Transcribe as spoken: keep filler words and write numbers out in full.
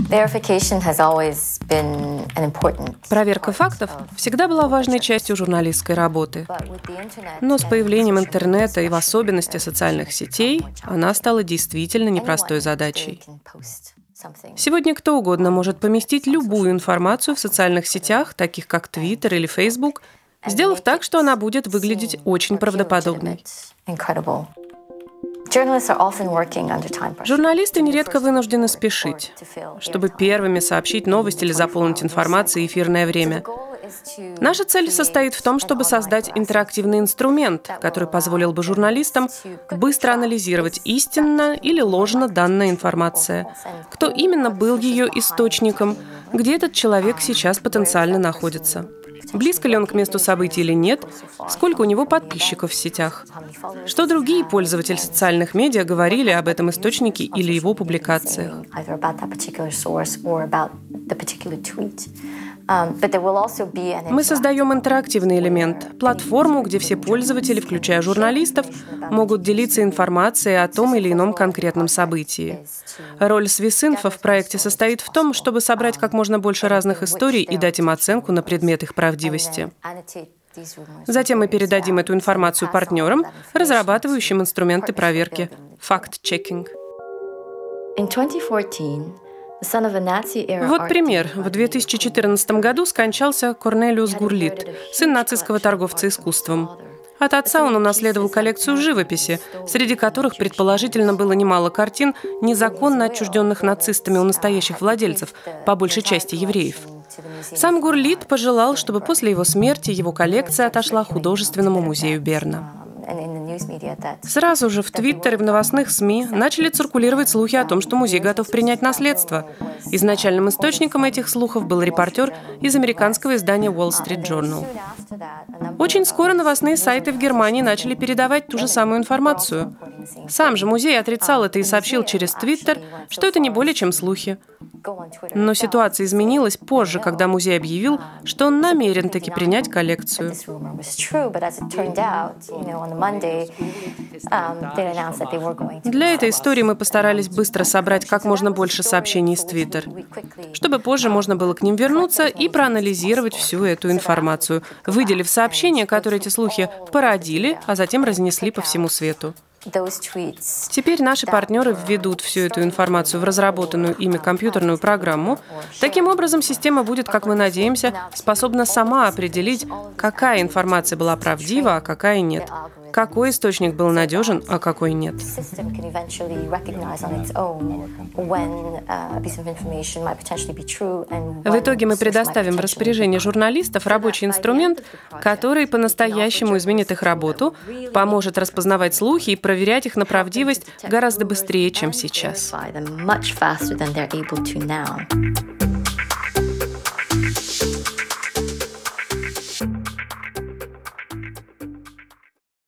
Проверка фактов всегда была важной частью журналистской работы. Но с появлением интернета и в особенности социальных сетей она стала действительно непростой задачей. Сегодня кто угодно может поместить любую информацию в социальных сетях, таких как Twitter или Facebook, сделав так, что она будет выглядеть очень правдоподобной. Журналисты нередко вынуждены спешить, чтобы первыми сообщить новость или заполнить информацией эфирное время. Наша цель состоит в том, чтобы создать интерактивный инструмент, который позволил бы журналистам быстро анализировать, истинно или ложно данная информация, кто именно был ее источником, где этот человек сейчас потенциально находится. Близко ли он к месту событий или нет, сколько у него подписчиков в сетях, что другие пользователи социальных медиа говорили об этом источнике или его публикациях. Мы создаем интерактивный элемент, платформу, где все пользователи, включая журналистов, могут делиться информацией о том или ином конкретном событии. Роль Swissинфо в проекте состоит в том, чтобы собрать как можно больше разных историй и дать им оценку на предмет их правдивости. Затем мы передадим эту информацию партнерам, разрабатывающим инструменты проверки – факт-чекинг. Вот пример. В две тысячи четырнадцатом году скончался Корнелиус Гурлит, сын нацистского торговца искусством. От отца он унаследовал коллекцию живописи, среди которых, предположительно, было немало картин, незаконно отчужденных нацистами у настоящих владельцев, по большей части евреев. Сам Гурлит пожелал, чтобы после его смерти его коллекция отошла Художественному музею Берна. Сразу же в Твиттер и в новостных СМИ начали циркулировать слухи о том, что музей готов принять наследство. Изначальным источником этих слухов был репортер из американского издания Wall Street Journal. Очень скоро новостные сайты в Германии начали передавать ту же самую информацию. Сам же музей отрицал это и сообщил через Твиттер, что это не более чем слухи. Но ситуация изменилась позже, когда музей объявил, что он намерен таки принять коллекцию. Для этой истории мы постарались быстро собрать как можно больше сообщений из Твиттер, чтобы позже можно было к ним вернуться и проанализировать всю эту информацию, выделив сообщения, которые эти слухи породили, а затем разнесли по всему свету. Теперь наши партнеры введут всю эту информацию в разработанную ими компьютерную программу. Таким образом, система будет, как мы надеемся, способна сама определить, какая информация была правдива, а какая нет. Какой источник был надежен, а какой нет. В итоге мы предоставим в распоряжение журналистов рабочий инструмент, который по-настоящему изменит их работу, поможет распознавать слухи и проверять их на правдивость гораздо быстрее, чем сейчас.